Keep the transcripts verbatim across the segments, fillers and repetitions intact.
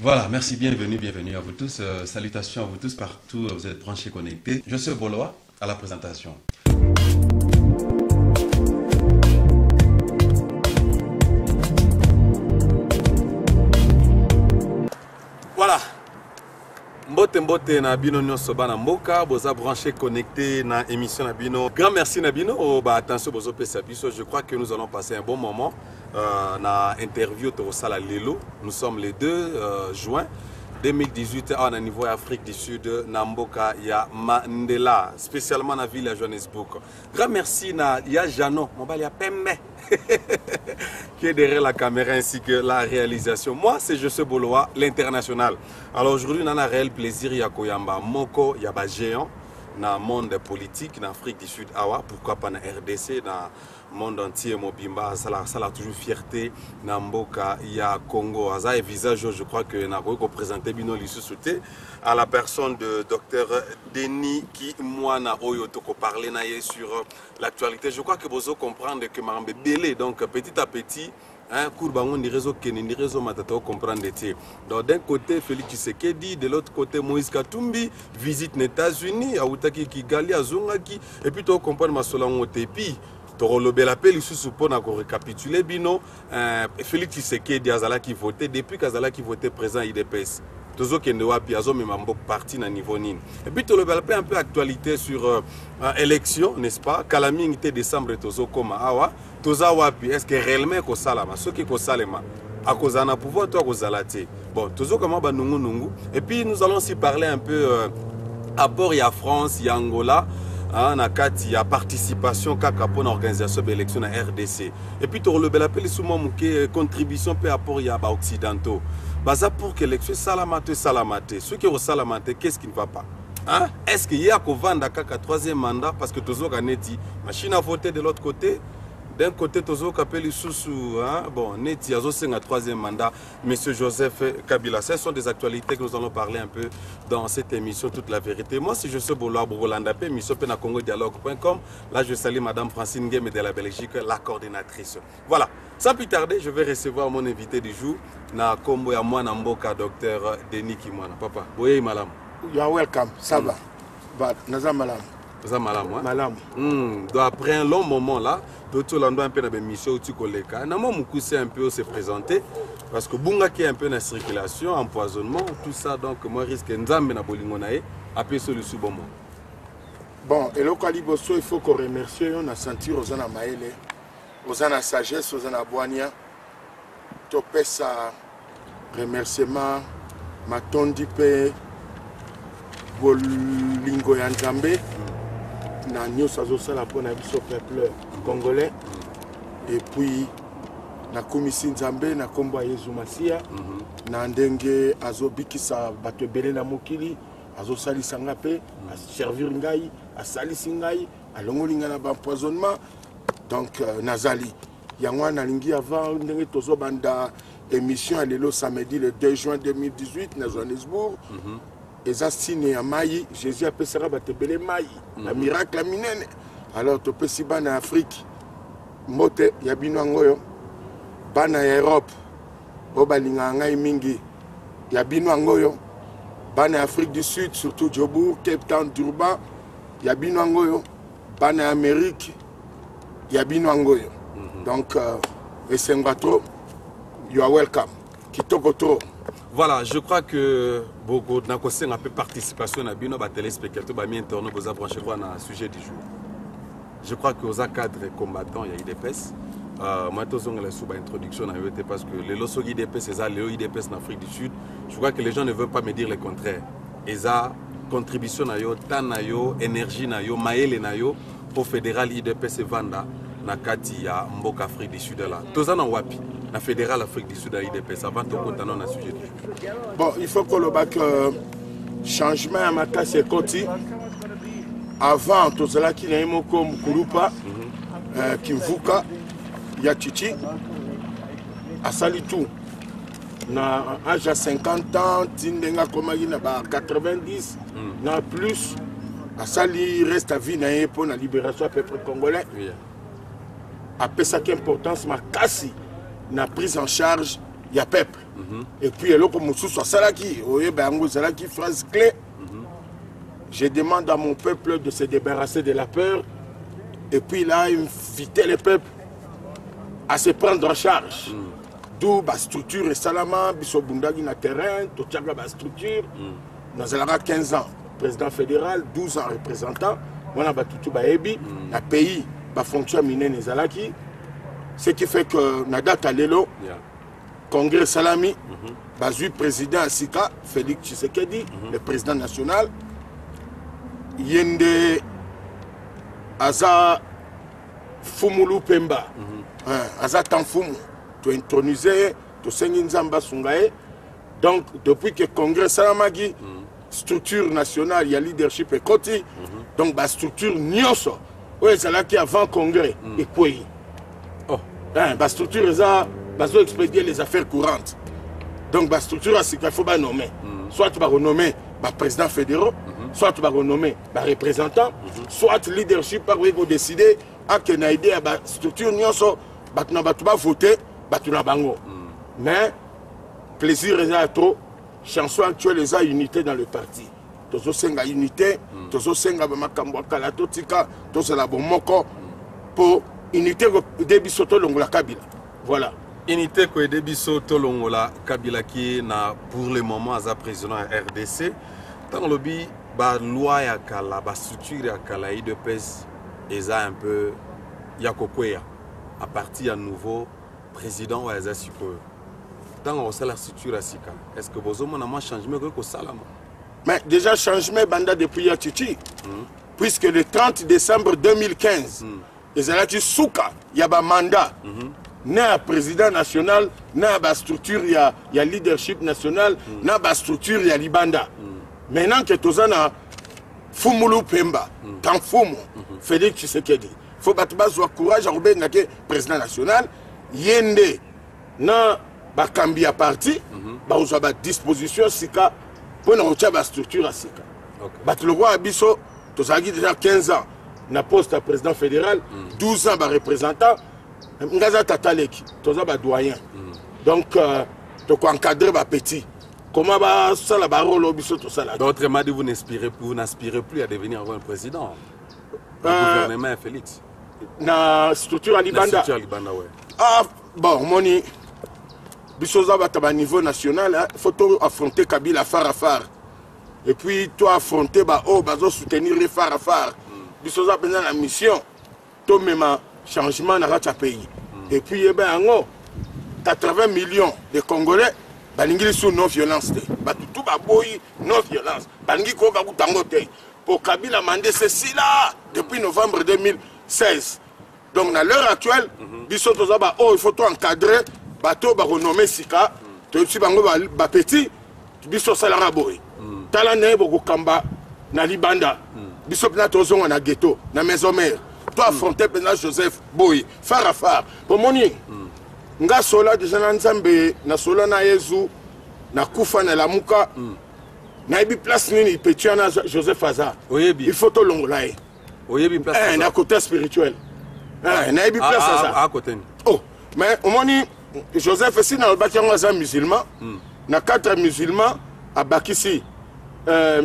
Voilà, merci, bienvenue, bienvenue à vous tous. Euh, salutations à vous tous partout, vous êtes branchés, connectés. Je suis Boloa à la présentation. Voilà. Mbote mbote na bino nyonso bana mboka boza branché connecté na émission na bino. Grand merci na bino oh, bah attention bozo pesa biso. Je crois que nous allons passer un bon moment euh, na interview to sala lelo. Nous sommes le deux euh, juin deux mille dix-huit à un niveau Afrique du Sud na mboka ya Mandela, spécialement na ville à Johannesburg. Grand merci na ya Jano, mon bal ya Pembe qui est derrière la caméra ainsi que la réalisation. Moi, c'est José Boloa, l'international. Alors aujourd'hui, on a un réel plaisir ya koyamba moko yaba géant dans le monde politique, dans l'Afrique du Sud, awa, pourquoi pas dans R D C, dans le monde entier, Mobimba, ça a toujours fierté, dans Mboka, il y a Congo, ça a un visage, je crois que n'a pas représenté Bino Lissousouté, à la personne de docteur Denis qui, moi, n'a pas parlé sur l'actualité. Je crois que vous comprendre que Marambe Belé, donc petit à petit, hein, courbangon ni réseau Kenya ni réseau Matata comprendre d'été. Donc d'un côté Félix Tshisekedi, de l'autre côté Moïse Katumbi visite les États-Unis, Aoutaki Kigali, Azungaki, et puis tu comprendre Masolango Tepi. Tu as l'appel sous pour récapituler bino Félix Tshisekedi Azala qui votait depuis qu'Azala qui votait présent I D P S. Tozo Kendewa Piazo mais mambo parti na niveau nini. Et puis tu as un peu actualité sur euh, élection, n'est-ce pas? Kalaming était décembre Tozo Koma Awa. Toza wapi est-ce que réellement ko salama ce qui ko salema à cause na pouvoir toi ko zalate. Bon, Tozo comment ba nungu nungu. Et puis nous allons aussi parler un peu euh, apport ya France, ya Angola. Hein, il y a participation kaka pour l'organisation de l'élection à R D C. Et puis, tu as l'appel souvent une contribution par rapport à occidentaux. Baza pour que l'élection salamate salamate. Ceux qui ont salamate, qu'est-ce qui ne va pas? Hein? Est-ce qu'il y a qu'on vende kaka troisième mandat parce que tous les neti machine à voter de l'autre côté? D'un côté, Tozo Kapeli Soussou, hein? Bon, Neti Azo Senga, troisième mandat, Monsieur Joseph Kabila. Ce sont des actualités que nous allons parler un peu dans cette émission, toute la vérité. Moi, si je suis Boloa Bourgolandapé, émission Pena Congo Dialogue point com. Là, je salue Madame Francine Game de la Belgique, la coordinatrice. Voilà. Sans plus tarder, je vais recevoir mon invité du jour, na Kombo ya Mwana Mboka, docteur Denis Kimwana. Papa, boye malam. You are welcome, ça va. But, naza malam. Naza malam, hein? Malam. Hmm. Donc, après un long moment là, tout le monde un peu dans l'émission où tu colles. Normalement, mon c'est un peu se présenter parce que bunga qui est un peu dans la circulation, empoisonnement, tout ça. Donc, moi, risque nzambe na bolingonae, après sur le sous-bon. Bon, et le Kaliboso, il faut qu'on remercie, on a senti Rosana Maele, Rosana Sagesse, Rosana Boania, topé sa remerciement, ma tondipe, bolingo yanzambe. Na nyo sazo sala pona biso peuple congolais et puis na komisi nzambe na kombo Yezu Masia na ndenge azobikisa bato belé na mokili azo salisa ngape a servir ngai a salisi ngai alongoli nga na ba empoisonnement donc euh, nazali yango na lingi avant ndenge tozo banda émission lelo samedi le deux juin deux mille dix-huit na Johannesburg. mm -hmm. Eza signe ya mai Jésus apesaka batebele mai la miracle minene. Alors to pesi bana Afrique mbote ya bino ngoyo bana ya Europe obalinga ngai mingi ya bino ngoyo bana Afrique du Sud surtout Joburg, Cape Town, Durban ya bino ngoyo bana Amérique ya bino ngoyo. Donc euh, esenga trop, you are welcome kitoko trop. Voilà, je crois que beaucoup de personnes ont participation à bino ba téléspectateurs ba mi internet vous a branché quoi dans le sujet du jour. Je crois que aux cadres combattants il y a I D P S. Euh moi tous on la sous introduction parce que les loso I D P S c'est ça les I D P S en Afrique du Sud. Je crois que les gens ne veulent pas me dire le contraire. Et ça contribution na yo, tan na yo, énergie na yo, maele na yo au fédéral I D P S vanda na kati ya Mboka Afrique du Sud là. Tozana wapi? La fédérale Afrique du Sud à I D P S avant de continuer dans le sujet. Bon, il faut que le bac euh, changement à ma tasse est côté. Avant, tout cela qui n'est pas comme Kouroupa, Kimvuka, Yachichi, à Salitou. Na âge à cinquante ans, Tindenga Komagina à quatre-vingt-dix, na plus, à Sali reste à vie pour la libération du peuple congolais. Après ça, quelle importance ma casse. Na prise en charge il y a peuple. Mm-hmm. Et puis, il y a comme Moussou Salaki, Salaki, phrase clé. Mm-hmm. Je demande à mon peuple de se débarrasser de la peur. Et puis, il a invité le peuple à se prendre en charge. Mm. D'où la structure et Salama, Bissobundagi na terrain, Totiaga la structure. Mm. Nous avons quinze ans, président fédéral, douze ans représentant. On a battu Baebi, le pays va fonctionner mine Nezalaki. Ce qui fait que Nada Kalelo, yeah. Congrès Salami, mm-hmm. Bazu président Asika, Félix Tshisekedi, mm-hmm. le président national. Yende Aza Fumulu Pemba, mm-hmm. hein, Aza Tanfumu, tu es intronisé, tu es Nzamba Sungae. Donc, depuis que le Congrès Salamagi, mm-hmm. structure nationale, il y a leadership et côté, mm-hmm. donc la structure Nyoso, où est là qui avant Congrès, mm-hmm. et quoi? Oh, hein, la structure est là, il expédier les affaires courantes. Donc, la structure, c'est qu'il faut nommer. Mm-hmm. Soit tu vas renommer le président fédéral, mm-hmm. soit tu vas renommer le représentant, mm-hmm. soit le leadership par où il décider à que na idée à la structure Nyoso, tu vas voter, tu vas bango. Mais, plaisir est là trop. Chanson actuelle est unité dans le parti. Tozo senga unité, tozo senga bamakambo kala totika, tozo la bomoko pour unité début soto longola Kabila. Voilà. Unité ko début soto longola Kabila qui na pour le moment as président R D C. Dans le bi ba loi ya kala ba structure ya kala I de pèse eza un peu ya kokoya à partir à nouveau président ou eza support. Dans la structure asika, est-ce que vous avez un changement que Salama? Mais déjà changement banda depuis Yatichi, mm. puisque le trente décembre deux mille quinze, mm. les Alati Souka, il y a un mandat, il y a un président national, il y a une structure, il y a un leadership national, il y a une structure, il y a Libanda. Mm. Maintenant que tu as Fumulu Pemba, tant Fumu, Félix Tshisekedi, il faut battre le courage à le président national, Yende, na bakambi à parti, ba usa ba disposition sika pour na ba structure sika. Ba le roi Abisso, to sagi déjà quinze ans na poste à président fédéral, douze ans ba représentant, ngaza tataleki, to za ba doyen. Donc to ko encadrer ba petit. Comment ba ça la barolo Abisso to ça là. D'autrement dit vous n'aspirez plus, vous n'aspirez plus à devenir un président. Le euh, gouvernement Félix. Na structure à Libanda. La structure à Libanda, ouais. Ah bon, moni Bissoza à niveau national, il faut affronter Kabila phare à phare. Et puis, toi affronter, bah, oh, bah, soutenir les phares à phare. Bissoza a la mission, toi même changement dans le pays. Et puis, eh ben, quatre-vingts millions de Congolais, bah, ils sont non-violence. Bah, tout va boy, non-violence. Bah, ils sont pour Kabila mandé ceci là, depuis novembre deux mille seize. Donc, à l'heure actuelle, Bissoza, bah, oh, il faut toi encadrer. Bateau ba renommé Sika, tu es bango ba petit, biso salara boy. Tala ne boko kamba na Libanda. Biso na tozonga na ghetto, na maison mère. Toi affronter pendant Joseph Boy, phare à phare. Pour moni. Nga sola déjà na Nzambe, na sola na Yezu, na kufa na lamuka. Na ibi place nini petuana Joseph Aza. Il faut to longolae. Oyebi place. Eh, na côté spirituel. Eh, na ibi place Aza. À côté. Oh, mais au moni Joseph, si dans le bâtiment est musulman, il y a quatre musulmans à Bakissi, euh,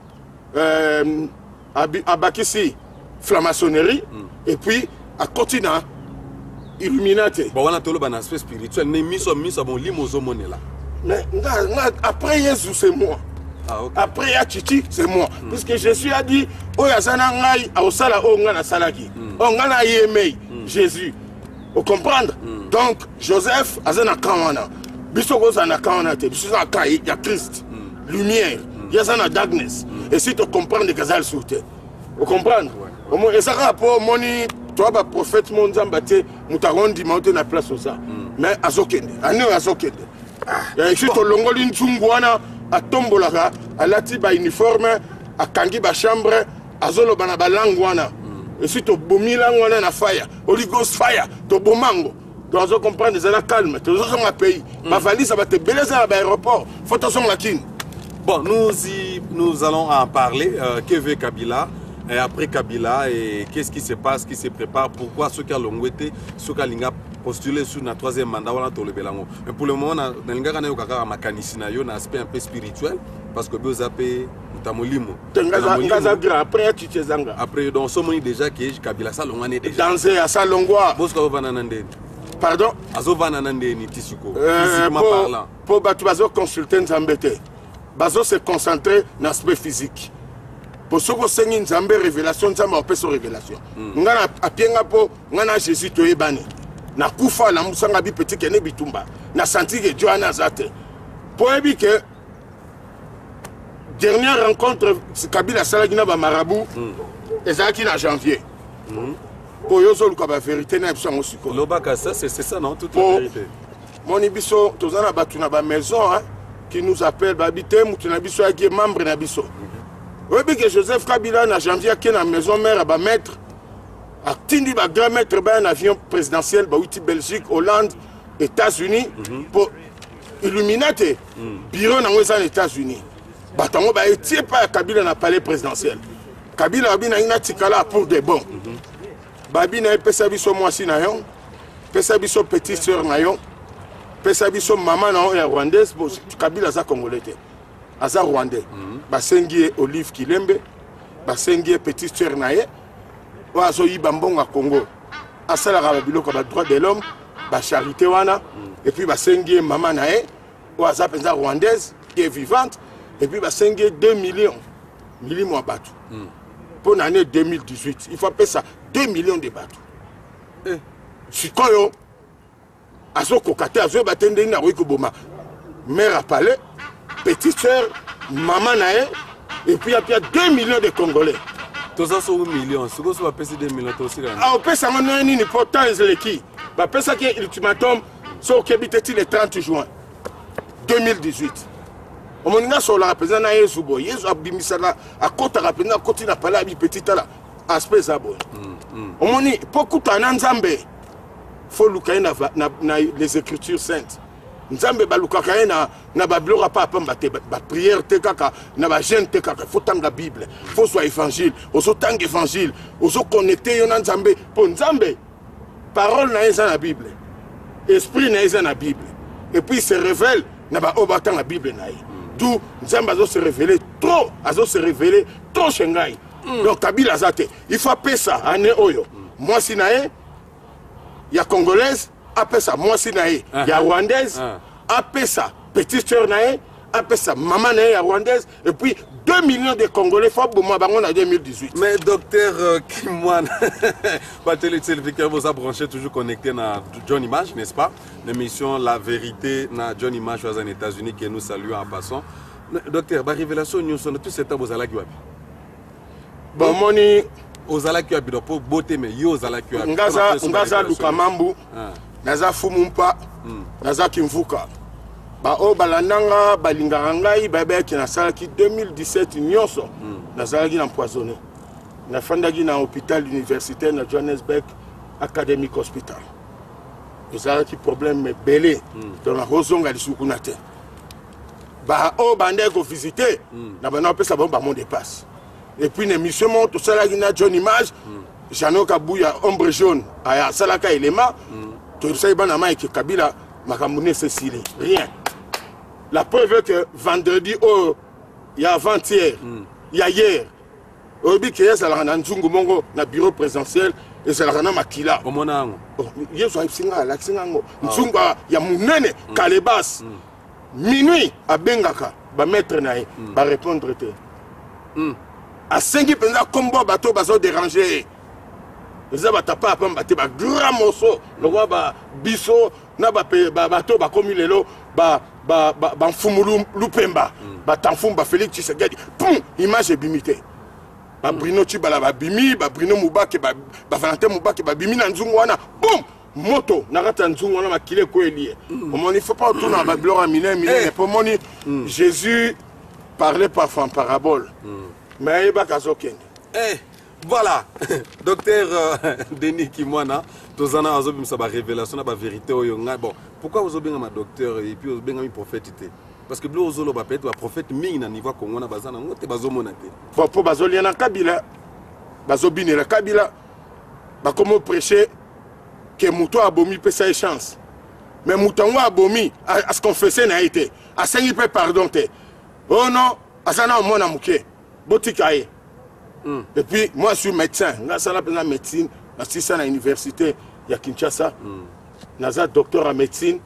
euh, à Bakissi, franc-maçonnerie, et puis à Continent, Illuminati. Bon, on a tout le aspect spirituel, mais mis au mis au bon limoso monnaie là. Mais après Jésus, c'est moi. Ah, okay. Après Yachiti, c'est moi. Mm. Puisque Jésus a dit, oh, yazana ngai, au sala, oh, ngana salaki. Oh, ngana yemei, Jésus. Vous comprenez? Mm. Donc, Joseph, Azana Kawana, Bissoko Zana Kawana, Bissoko il y a Christ, mm. lumière, il y a Zana darkness. Mm. Et si tu comprends de Gazal Soute, vous comprenez? Ouais. Et ça rapport, moni, toi, le prophète Monzambate, Moutaron dit, monter la place au ça. Mais Azokende, Ane Azokende. Et si tu l'ongolin Tungwana, à Tombolaka, à Latiba uniforme, à Kangi ba chambre, à Zolo Banabalangwana. Et si tu bomis là, on a fire, Holy Ghost fire, tu bomango. Tu dois comprendre, c'est la calme, tu dois dans le pays. Ma valise, ça va te balayer à l'aéroport. Faut que tu la kin. Bon, nous, y, nous allons en parler. Euh, que veut Kabila? Et après Kabila, et qu'est-ce qui se passe, qui se prépare? Pourquoi ceux qui ont été, ceux qui ont postuler sur le troisième mandat. Mais pour le moment, on a un mécanisme, un aspect un peu spirituel, parce que vous avez après, tu te zanga. Après, donc, ce moment déjà qui est Kabila, ça l'on est déjà. Danser à Salongwa. Pardon? Euh, pour pour bazo consulter Nzambete. Bazo se concentrer dans l'aspect physique. Pour ceux qui ont Nzambe révélation, Nzambe a fait révélation. Ngana apienga po ngana Jésus to ebani. Na kufa la musanga bi petit kene bitumba. Na senti que Dieu a zate. Pour ebi que dernière rencontre Kabila Salagina ba marabout ezaki na janvier. Pour yozo luka ba vérité na biso ngosiko. Lobaka ça c'est ça non toute la vérité. Mon ibiso tozana batu na ba maison hein qui nous appelle ba habiter mutu na biso aki membre na biso. Oui, que Joseph Kabila na janvier qui na maison mère ba maître a tindi ba grand maître ba un avion présidentiel ba outil Belgique, Hollande, États-Unis pour Illuminati. Bureau na aux États-Unis. Batango ba etie pas Kabila na palais présidentiel. Kabila abina ina tikala pour de bon. Babi na pesa biso mwasi na yon, pesa biso petite sœur na yon, pesa biso maman na yon ya rwandaise, Kabila za congolais te. Aza rwandais. Basengi Olive Kilembe, basengi petite sœur na ye, wa zo yiba mbonga Congo. Asala ka biloko ba droit de l'homme, ba charité wana, et puis basengi maman na ye, wa za penza rwandaise qui est vivante, et puis basengi deux millions millions de bateaux. Pour l'année deux mille dix-huit, il faut payer ça deux millions de bateaux. Eh. Si quand yo, azo kokate, azo batende na wiko boma, mère a parlé, petite sœur, maman nae, et puis il y a deux millions de Congolais. Tous ça sont un million, si vous avez payé deux millions, aussi. Ah, on paye ça maintenant, il n'y a pas tant de qui. On paye ça qui est l'ultimatum, sur le trente juin deux mille dix-huit. On m'a dit la présidente na Yesu boy, Yesu abimisala à côté la présidente côté na pala bi petit là, aspect ça boy. On m'a dit beaucoup ta Nzambe. Faut luka na na les écritures saintes. Nzambe ba luka na na ba blora pa pa mbate ba prière te kaka na ba jeune te kaka faut tanga Bible, faut soit évangile, oso tanga évangile, oso connecter yo na Nzambe pour Nzambe. Parole na eza na Bible. Esprit na eza na Bible. Et puis il se révèle na ba obata na Bible na ye. D'où Nzamba a se révéler trop, a se révéler trop Shanghai. Mm. Donc Kabila Zate, il faut appeler ça, année Oyo. Mm. Moi si nae, il y a Congolaise, appelle ça, moi si nae, il y a Rwandaise, appelle ça, petite sœur nae, appelle ça, maman nae, il y a Rwandaise, et puis deux millions de Congolais, faut pour moi, en deux mille dix-huit. Mais docteur euh, Kimwan, vous avez branché toujours connecté à John Image, n'est-ce pas? L'émission La Vérité na John Image aux États-Unis que nous saluons en passant. Docteur, la révélation, nous sommes tous ces temps aux Alakiwabi. Bon, moni. Aux Alakiwabi, donc pour beauté, mais yo aux Alakiwabi. Ngaza, Ngaza Lukamambu, Naza Fumumpa, Naza Kimvuka. Ba o balandanga balingaka ngai bayebaki nasalaki deux mille dix-sept nyonso nazalaki empoisonné nafandaki na hôpital universitaire na Johannesburg Academic Hospital ezalaki problème ebele donc nakozonga lisuku na te ba o bandeki kovisite na bana opesa bango bango dépasse et puis na émission mo tosalaki na John Image Jano Kabuya ombre jaune asalaka elema tosali bana Mike Kabila makambo ne Cécile rien. La preuve est que vendredi, oh, il y a avant-hier, il y a hier, au but qu'il y a un Nzungu Mongo, dans le bureau présidentiel, et c'est la Makila. Comment on a il y a Nzungu, il y a Mounene, Kalebas, minuit, à Bengaka, va mettre naï, va répondre. À cinq heures, combo bateau, bateau dérangé. Ils ont tapé un grand morceau, le roi Bisso, na bateau, comme il est là, ba ba ba Fumulu Lupemba ba Tanfum ba Félix Tshisekedi pum image bimité ba Bruno Tshibala ba bimi ba Bruno Mubake ba ba Valentin Mubake ba bimi na nzungu wana boum moto na rata nzungu wana makile ko elie on il faut pas tourner ba gloire mine mine pour moni Jésus parlait parfois en parabole mais ba kazokende eh voilà docteur euh, Denis Kimwana tozana azobim sa ba révélation na ba vérité oyo bon. Pourquoi vous avez un docteur et puis vous avez un prophète? Parce que vous avez un prophète mingi na niveau Congo na bazana ngote bazomona te. Pour pour bazoliana Kabila, bazobinela Kabila, ba comment prêcher que moto abomi peut sa chance mais mutango abomi à ce qu'on faisait n'a été à cinq peu pardon te oh non asana mona muke botikaye mm. Et puis moi je suis médecin nga sala pena médecine na sisa na université ya Kinshasa mm. Naza docteur en médecine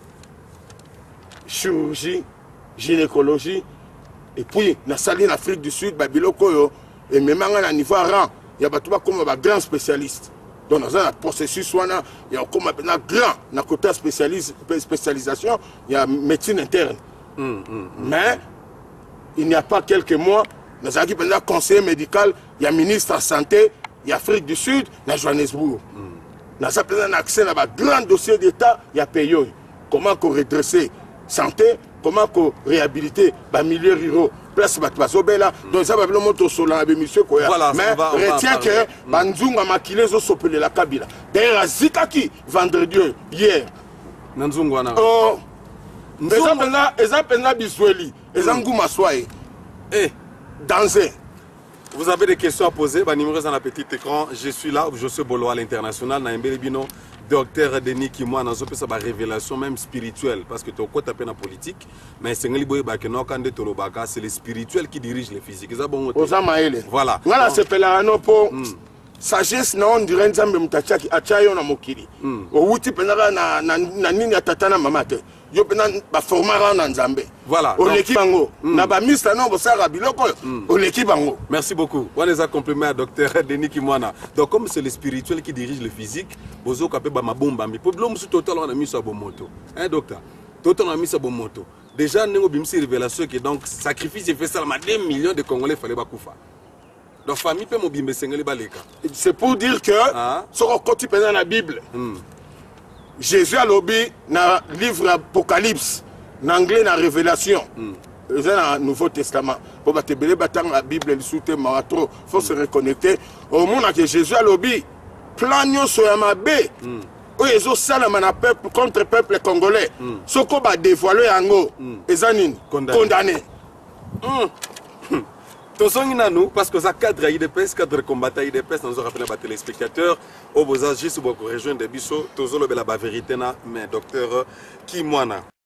chirurgie gynécologie et puis na sali en Afrique du Sud ba biloko yo et même à niveau rang il y a ba tuba comme ba grand spécialiste. Donc dans un processus il y a comme un grand na côté spécialisation il y a médecine interne mm, mm, mm. Mais il n'y a pas quelques mois nous avons un conseiller médical il y a ministre de la santé il y a Afrique du Sud na Johannesburg nous avons un accès à un grand dossier d'état il y a payé comment qu'on redresser santé comment qu'on réhabiliter les milieux ruraux place batbazobela donc ça va le moto sola monsieur quoi mais retient que banzunga makile zo sopele la kabila d'ailleurs zikaki vendredi hier nanzunga na oh exemple là exemple là bisweli ezangu maswaye eh danser. Vous avez des questions à poser, bah, numéro dans la petite écran. Je suis là, je suis Bolo à l'international. Naïmbelebino, docteur Denis Kimwa, dans une révélation même spirituelle. Parce que tu as quoi taper dans la politique, mais c'est le spirituel qui dirige le physique. Voilà. Voilà, c'est pelano pour sagesse, non, on dirait que c'est un achayo na mokili. Au wuti penara na na nini atatana mamate. Yo pena ba formara na Nzambe. Voilà. On l'équipe bango. Na ba mista non bosara biloko. On l'équipe bango. Merci beaucoup. On les a complémentés à docteur Denis Kimwana. Donc comme c'est le spirituel qui dirige le physique, bozo kapé ba mabomba mi problème sur total on a mis sur bon moto. Hein docteur. Total on a mis sur bon moto. Déjà nengo bimsi révélation que donc sacrifice fait ça ma deux millions de Congolais fallait ba kufa. Donc famille peut mobimbe sengeli baleka. C'est pour dire que ce qu'on tu dans la Bible. Jésus a lobby dans le livre Apocalypse, en anglais dans Révélation, dans le Nouveau Testament. Pour te béler la Bible, le soutien il faut se reconnecter. Au monde que Jésus a lobby, plan sur ma baie. Ils ont salama peuple contre peuple congolais. Ce qu'on va dévoiler en haut, ils ont condamné. Nous, parce que ça cadre I D P S, cadre combattant I D P S, nous avons rappelé à téléspectateurs, au beau âge, juste pour rejoindre des bisous, tous les la vérité, mais docteur Kimwana.